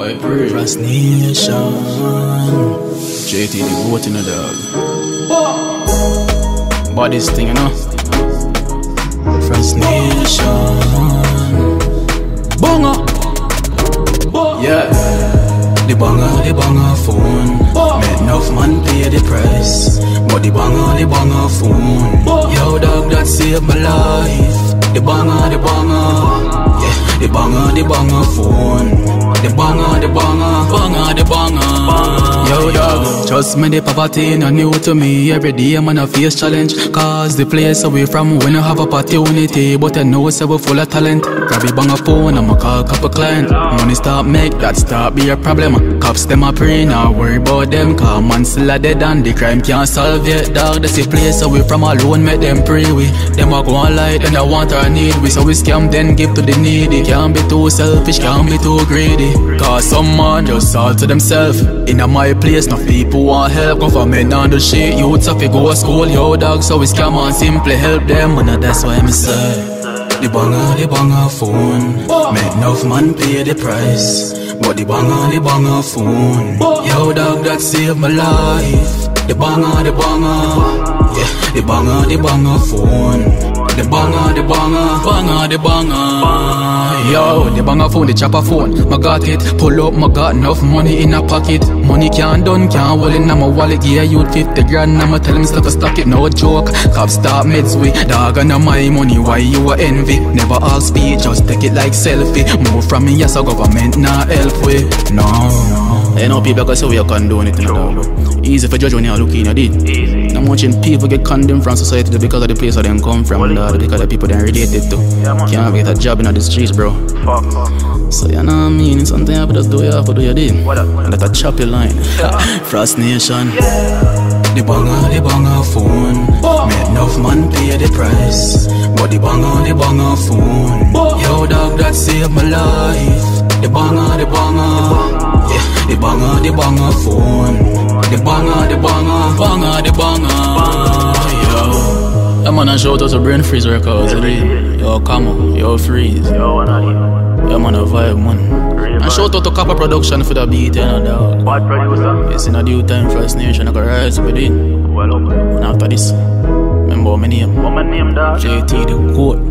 I pray. Frassnation. Jaytee-Thegoat in a dog. Baddest thing, you know. Frassnation. Banga. Yeah. The banga phone. Make enough man pay the price. But the banga phone. Yo dog, that saved my life. The banga. Yeah, the banga phone. The banga. Yo dog, trust me, the poverty no new to me. Every day man I face challenge. Cause the place away from when I have opportunity. But I know say we full of talent. Grab the banga phone, I'ma call couple client. Money stop make that stop be a problem. Cops them a pray, now worry about them. Cause man still a dead and the crime can't solve yet. Dog, that's the place away from alone, make them pray we. Them a go on light and I want or need we. So we scam then give to the needy. Can't be too selfish, can't be too greedy. Cause some man just all to themselves. In a my place, no people want help. Government on the shit, youths have to go to school. Yo dog, so we scam and simply help them. And that's why I'm say the banga phone. Make enough man pay the price. But the banga phone. Yo dog, that saved my life. The banga. Yeah, the banga phone. The banga. Yo, the banga phone, the chopper phone. I got it, pull up, I got enough money in a pocket. Money can't hold in my wallet. Yeah, you'd 50 grand, I'ma tell him to stock it, no joke. Cops start mids with dog and my money, why you a envy? Never all speed, just take it like selfie. Move from me, yes, a government not help with. No. You know people say we are condoning it in the dog. Easy for judge when you look in your deed. Not much in people get condemned from society because of the place where they come from, dog, because of the people they related to. Can't get a job in the streets, bro. So you know what I mean? Something you have to just do, you have to do your deed. And that's a choppy line. Frassnation. The banga phone. Make enough man pay the price. But the banga phone. Yo dog, that saved my life. The banga. Yeah, the banga phone. The banga. Yo, that man a shout out to Brain Freeze Records. Yo, come on, yo, Freeze. Yo, man a vibe, man. And shout out to Kappa Production for the beat, you know, dog. What producer? Yes, in a due time, Frassnation, I can rise with it. Well, And after this, remember my name? What my name, dog? Jaytee-Thegoat